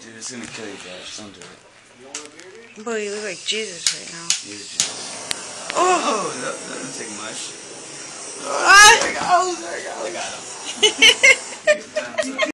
Dude, it's gonna kill you, Josh. Don't do it. Boy, you look like Jesus right now. Jesus. Oh! That doesn't take much. What? There we go. There we go. I got him.